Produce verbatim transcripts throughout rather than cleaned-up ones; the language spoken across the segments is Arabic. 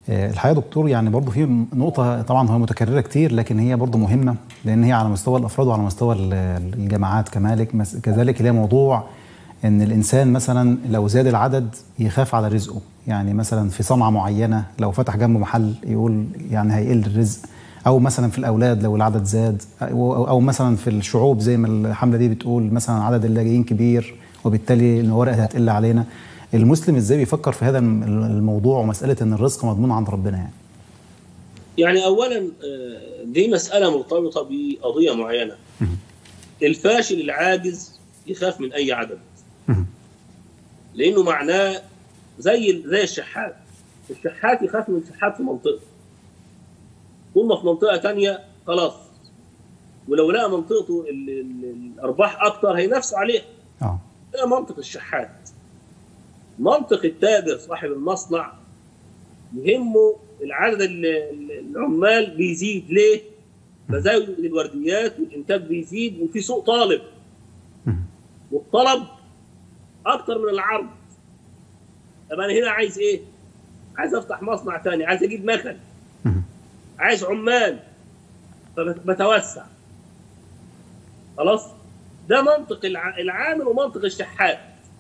الحقيقه دكتور يعني برضه في نقطه طبعا هي متكرره كتير، لكن هي برضه مهمه، لان هي على مستوى الافراد وعلى مستوى الجماعات كمالك كذلك، اللي هي موضوع ان الانسان مثلا لو زاد العدد يخاف على رزقه. يعني مثلا في صنعه معينه لو فتح جنبه محل يقول يعني هيقل الرزق، او مثلا في الاولاد لو العدد زاد، او, أو مثلا في الشعوب زي ما الحمله دي بتقول مثلا عدد اللاجئين كبير وبالتالي الموارد هتقل علينا. المسلم ازاي بيفكر في هذا الموضوع ومساله ان الرزق مضمون عند ربنا؟ يعني يعني اولا دي مساله مرتبطه بقضيه معينه. الفاشل العاجز يخاف من اي عدد، لانه معناه زي زي الشحات. الشحات يخاف من الشحات في منطقه، طول ما في منطقه ثانيه خلاص، ولو لقى منطقته الارباح اكتر هينافسوا عليها. اه ده منطق الشحات. منطق التاجر صاحب المصنع يهمه العدد العمال بيزيد. ليه؟ تزايد الورديات والانتاج بيزيد وفي سوق طالب، والطلب اكتر من العرض. طب انا هنا عايز ايه؟ عايز افتح مصنع ثاني، عايز اجيب مكن، عايز عمال، فبتوسع. خلاص؟ ده منطق العامل ومنطق الشحات.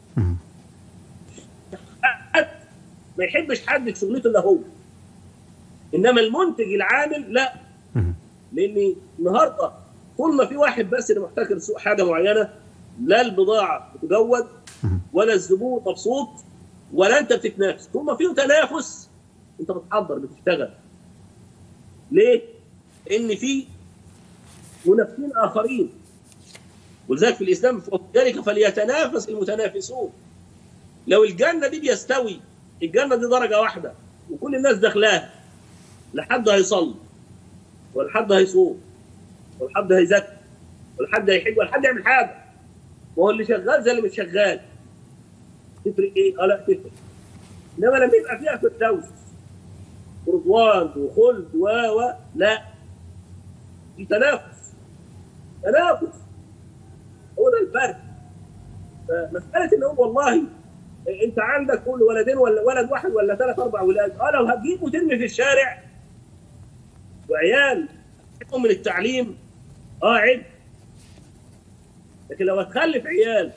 الشحات ما يحبش حد في شغلته الا هو، انما المنتج العامل لا. لان النهارده طول ما في واحد بس اللي محتكر سوق حاجه معينه، لا البضاعه بتجود ولا الزبون مبسوط ولا انت بتتنافس. طول ما فيه تنافس انت بتحضر بتشتغل. ليه؟ ان في منافسين اخرين، ولذلك في الاسلام ذلك فليتنافس المتنافسون. لو الجنه دي بيستوي، الجنه دي درجه واحده وكل الناس داخلاها، لا حد هيصلي ولا حد هيصوم ولا حد هيزكي ولا حد هيحج ولا حد يعمل حاجه، وهو اللي شغال زي اللي مش شغال. تفرق ايه؟ اه لا تفرق. انما لما يبقى فيها فردوس ورضوان وخلد و و لا، في تنافس. تنافس هو ده الفرق. فمساله ان هو والله انت عندك كل ولدين ولا ولد واحد ولا ثلاث اربع ولاد، اه لو هتجيب وترمي في الشارع وعيال من التعليم اه عيب. لكن لو هتخلف عيال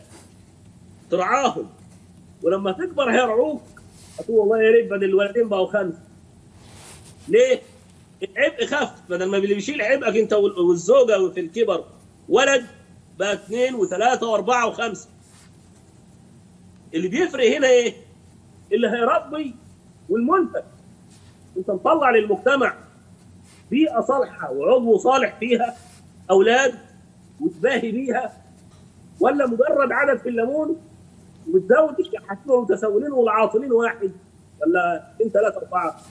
ترعاهم ولما تكبر هيرعوك، هتقول والله يا ريت بدل الولدين بقوا خمسه. ليه؟ العبء خف، بدل ما اللي بيشيل عبئك انت والزوجه في الكبر ولد بقى اثنين وثلاثه واربعه وخمسه. اللي بيفرق هنا ايه؟ اللي هيربي والمنتج. انت مطلع للمجتمع بيئه صالحه وعضو صالح فيها اولاد وتباهي بيها، ولا مجرد عدد في الليمون وبتزود الشحاتين والمتسولين والعاطلين واحد ولا اثنين ثلاثه اربعه.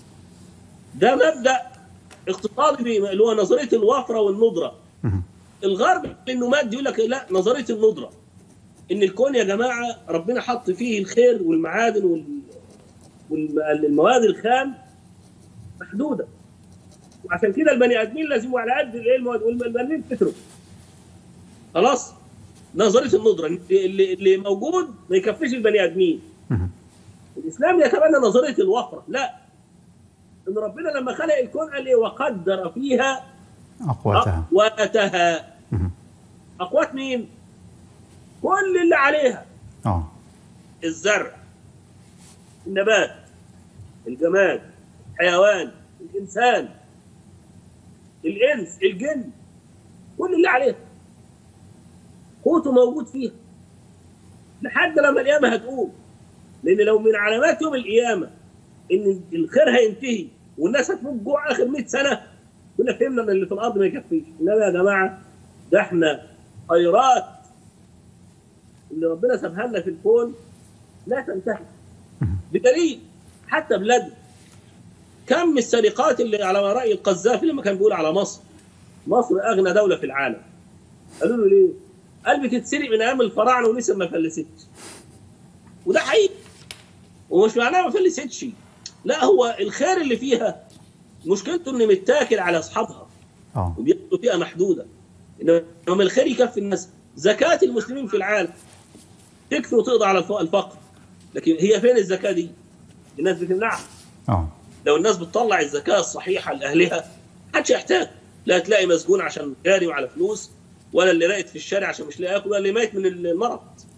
ده مبدا اقتصادي اللي هو نظريه الوفره والندره. الغرب انه مادي يقول لك لا، نظريه الندره ان الكون يا جماعه ربنا حط فيه الخير والمعادن وال... والمواد الخام محدوده، وعشان كده البني ادمين لازم على قد الايه المواد والبنين تترك. خلاص؟ نظريه الندره اللي اللي موجود ما يكفيش البني ادمين. الاسلام يتبنى نظريه الوفره. لا، ان ربنا لما خلق الكون قال ايه؟ وقدر فيها اقواتها. اقواتها. اقوات مين؟ كل اللي عليها. اه الزرع، النبات، الجماد، الحيوان، الانسان، الانس، الجن، كل اللي عليها قوته موجود فيها لحد لما القيامه هتقوم. لان لو من علامات يوم القيامه ان الخير هينتهي والناس هتموت جوع اخر مئة سنه، كنا فهمنا ان اللي في الارض ما يكفيش. انما يا جماعه ده احنا خيرات اللي ربنا سابها لنا في الكون لا تنتهي. بدليل حتى بلادنا كم السرقات اللي على راي القذافي لما كان بيقول على مصر مصر اغنى دوله في العالم. قالوا له ليه؟ قال بتتسرق من ايام الفراعنه ولسه ما فلستش. وده حقيقي، ومش معناه ما فلستش، لا، هو الخير اللي فيها مشكلته ان متاكل على اصحابها اه وبياخدوا فيها محدوده. انما الخير يكفي الناس. زكاه المسلمين في العالم تكفي وتقضي على الفقر، لكن هي فين الزكاه دي؟ الناس بتمنعها. اه لو الناس بتطلع الزكاه الصحيحه لاهلها محدش يحتاج، لا تلاقي مسجون عشان جاري وعلى فلوس، ولا اللي راقد في الشارع عشان مش لاقي ياكل، ولا اللي ميت من المرض.